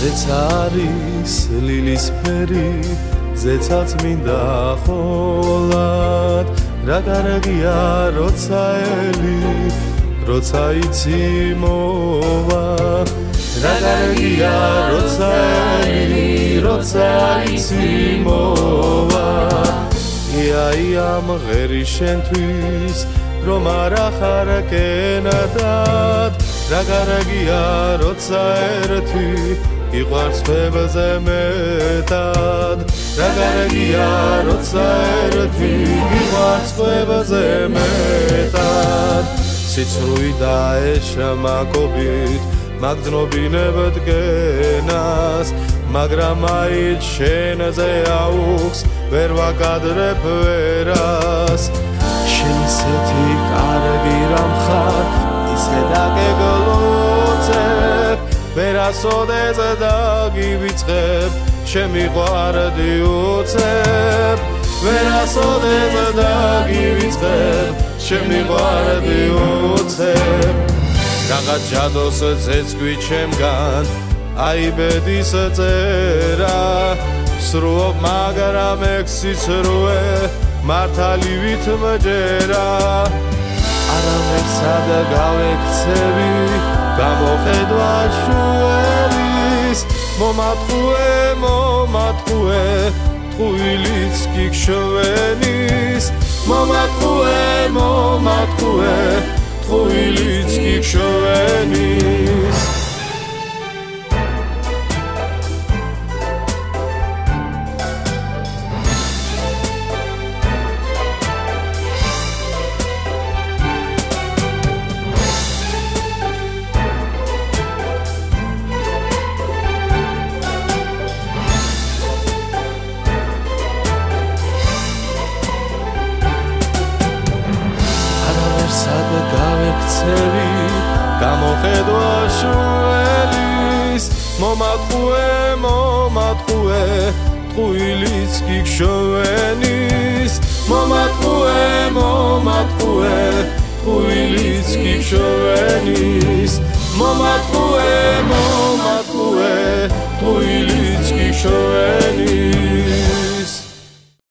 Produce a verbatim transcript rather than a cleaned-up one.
ზეცარის ლილის ფერი ზეცაც მინდა ხოლად რა კარგია როცა ელი როცა იცი მოვა რა კარგია როცა ელი როცა იცი მოვა ია მღერი შენთვის რომ არ ახარ კენადად რა კარგია როცა ერთი იყვარს ხმებზე მეტად რა კარგია როცა ერთი იყვარს ხმებზე მეტად სიცრუი დაეშმაკობით მაგძნობინებთ გენას მაგრამ აიც შენზე აუხს ვერ ვაკადრებ ვერას შენ ისეთი კარგი რამ ხარ ისე დაგეგლოცებ ვერასოდეს დაგივიწყებ შემიყვარდი უცებ ვერასოდეს დაგივიწყებ შემიყვარდი უცებ რაღაც ჯადოს ზეცქვი ჩემგან აიბედის წერა სრუობ მაგრამ ეგ სიცრუე მართალივით მჯერა არამერსად გავექცევი გამოხედვა შუელის მომატყუე მომატყუე ტყუილიც გიქშოვენის მომატყუე მომატყუე ტყუილიც გიქშოვენის გავექცევი გამოხედვა შუელის მომატყუე მომატყუე ტყუილიც გიქშოვენის მომატყუე მომატყუე ტყუილიც გიქშოვენის მომატყუე მომატყუე ტყუილიც გიქშოვენის